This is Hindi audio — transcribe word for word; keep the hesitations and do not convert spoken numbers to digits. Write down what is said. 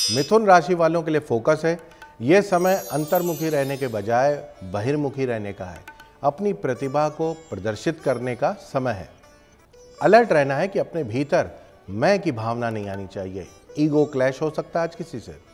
मिथुन राशि वालों के लिए फोकस है। यह समय अंतर्मुखी रहने के बजाय बहिर्मुखी रहने का है। अपनी प्रतिभा को प्रदर्शित करने का समय है। अलर्ट रहना है कि अपने भीतर मैं की भावना नहीं आनी चाहिए। ईगो क्लैश हो सकता है आज किसी से।